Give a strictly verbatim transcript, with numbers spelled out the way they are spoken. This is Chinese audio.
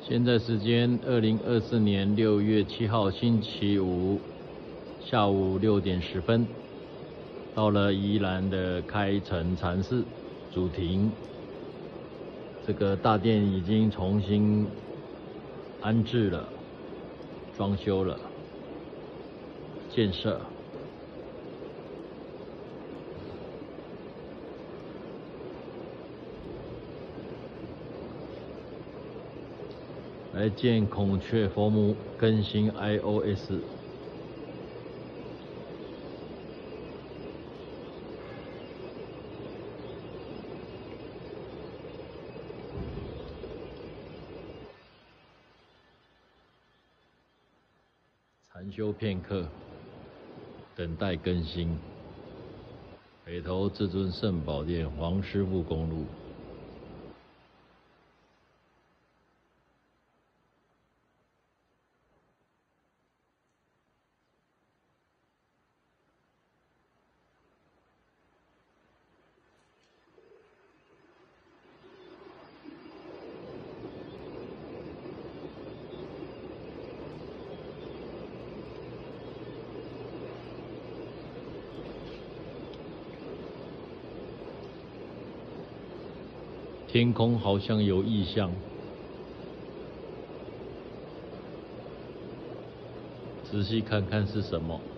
现在时间二零二四年六月七号星期五下午六点十分，到了宜兰的开城禅寺主庭。这个大殿已经重新安置了、装修了、建设。来见孔雀佛母更新 I O S。禅修片刻，等待更新。北投至尊圣宝殿黄师傅公路。天空好像有异象，仔细看看是什么。